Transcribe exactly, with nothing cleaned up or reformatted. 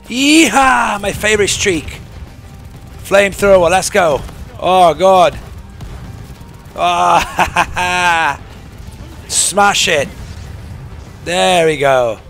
Yeehaw! My favorite streak. Flamethrower, let's go. Oh, God. Oh, ha, ha, ha. Smash it. There we go.